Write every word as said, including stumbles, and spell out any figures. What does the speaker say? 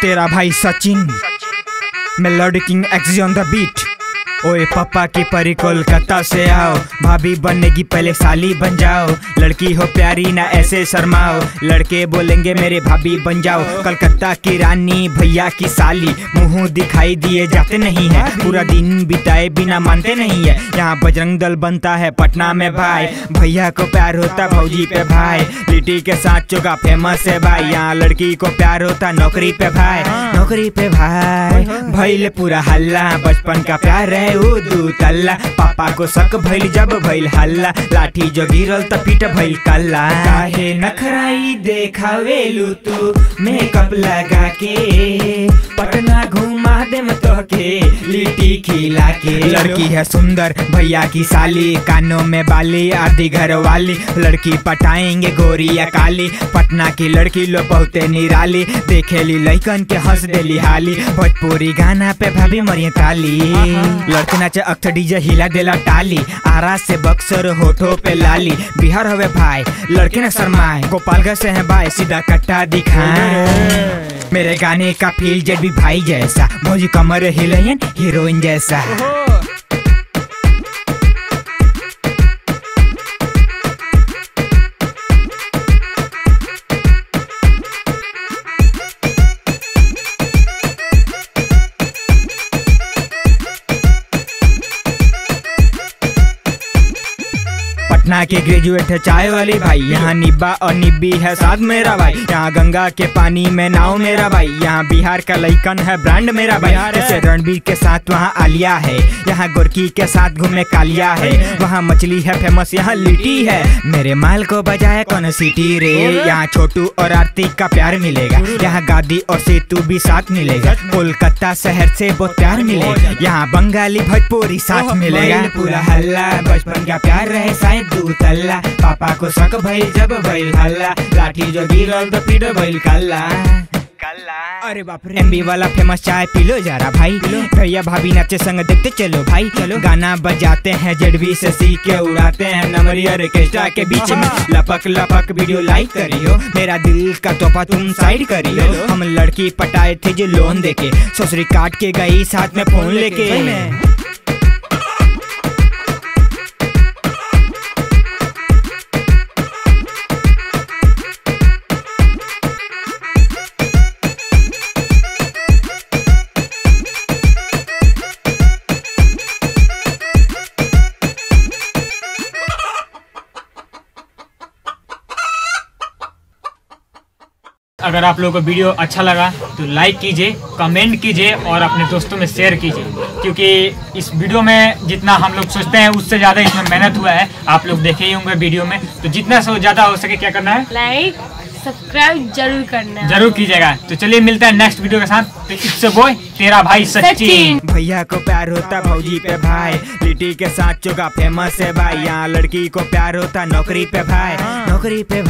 तेरा भाई सचिन, मैं lord king X on the beat. ओए पापा की परी कोलकाता से आओ, भाभी बननेगी पहले साली बन जाओ। लड़की हो प्यारी ना ऐसे शर्माओ, लड़के बोलेंगे मेरे भाभी बन जाओ। कलकत्ता की रानी भैया की साली, मुंह दिखाई दिए जाते नहीं है, पूरा दिन बिताए बिना मानते नहीं है। यहाँ बजरंग दल बनता है पटना में भाई, भैया को प्यार होता भौजी पे भाई। लिट्टी के साथ चोखा फेमस है भाई, यहाँ लड़की को प्यार होता नौकरी पे भाई, नौकरी पे भाई। भइल पूरा हल्ला, बचपन का प्यार है दू तल्ला। पापा को शक भइल जब भइल हल्ला, लाठी जो गिरल त पीट भइल कल्ला। काहे नखराई देखावेलू तू मेकअप लगा के, पटना घुमा देम तोहके लिट्टी खिला के। लड़की है सुंदर भैया की साली, कानों में बाली आधी घर वाली। लड़की पटाएंगे गोरी या काली, पटना की लड़की लो बहुते निराली। देखेली लइकन के हंस देली हाली, भोजपुरी गाना पे भाभी मरिए ताली। लड़के नाचे अक्थ डीजे हिला देला टाली, आरा से बक्सर होठों पे लाली। बिहार हवे भाई लड़के न शर्माए, गोपालगंज से है भाई सीधा कट्टा दिखाए। मेरे गाने का फील जेड भी भाई जैसा, भौजी कमर हिलायन हीरोइन जैसा। पटना के ग्रेजुएट है चाय वाली भाई, यहाँ निब्बा और निब्बी है साथ मेरा भाई। यहाँ गंगा के पानी में नाव मेरा भाई, यहाँ बिहार का लइकन है ब्रांड मेरा भाई। जैसे रणबीर के साथ वहाँ आलिया है, यहाँ गोरकी के साथ घूमे कालिया है। वहाँ मछली है फेमस, यहाँ लिट्टी है। मेरे माल को बजाया कौन सिटी रे, यहाँ छोटू और आरती का प्यार मिलेगा। यहाँ गादी और सेतु भी साथ मिलेगा, कोलकाता शहर से बहुत प्यार मिलेगा। यहाँ बंगाली भोजपुरी साथ मिलेगा। पूरा हल्ला बचपन का प्यार रहे शायद दू तल्ला। पापा को शक भइल जब भइल हल्ला, लाठी जो गिरल तो पीट भइल कल्ला। अरे बाप रे, एमबी वाला फेमस चाय पी लो जरा भाई। भैया भाभी नाचे संग देखते चलो भाई, चलो गाना बजाते हैं जेडबी से सीख के उड़ाते हैं नमरी ऑर्केस्ट्रा के बीच में। लपक लपक वीडियो लाइक करियो, मेरा दिल का तोहफा तुम साइड करियो। हम लड़की पटाए थे जो लोन देके, ससुरी काट के गई साथ में फोन लेके। अगर आप लोगों को वीडियो अच्छा लगा तो लाइक कीजिए, कमेंट कीजिए और अपने दोस्तों में शेयर कीजिए, क्योंकि इस वीडियो में जितना हम लोग सोचते हैं उससे ज़्यादा इसमें मेहनत हुआ है। आप लोग देखे ही होंगे वीडियो में, तो जितना से ज़्यादा हो सके क्या करना है, लाइक सब्सक्राइब जरूर करना है, जरूर कीजिएगा। तो चलिए मिलता है नेक्स्ट वीडियो के साथ। तो इससे बॉय तेरा भाई सचिन। भैया को प्यार होता भौजी पे भाई, लिट्टी के साथ चोखा फेमस है भाई। यहाँ लड़की को प्यार होता नौकरी पे भाई, नौकरी पे।